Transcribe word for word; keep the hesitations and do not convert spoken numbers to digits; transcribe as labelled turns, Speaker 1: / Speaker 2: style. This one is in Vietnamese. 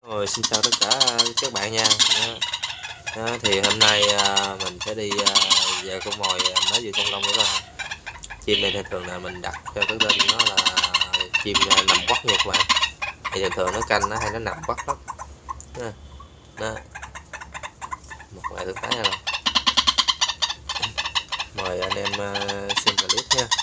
Speaker 1: Rồi, xin chào tất cả các bạn nha. Đó. Đó, thì hôm nay, a, mình sẽ đi, a, về con mồi, à, mới vừa trong lông nữa các bạn. Chim này thì thường là mình đặt cho cái tên nó là chim, a, nằm quất nha các bạn, thì thường thường nó canh nó hay nó nằm quất lắm. Ha, đó, một vài thực tế ha. Mời anh em, a, xem clip nha.